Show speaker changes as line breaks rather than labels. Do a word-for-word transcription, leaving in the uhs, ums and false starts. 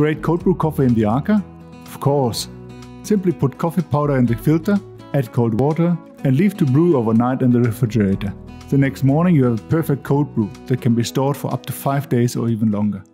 great cold brew coffee in the ARCA? Of course. Simply put coffee powder in the filter, add cold water, and leave to brew overnight in the refrigerator. The next morning you have a perfect cold brew that can be stored for up to five days or even longer.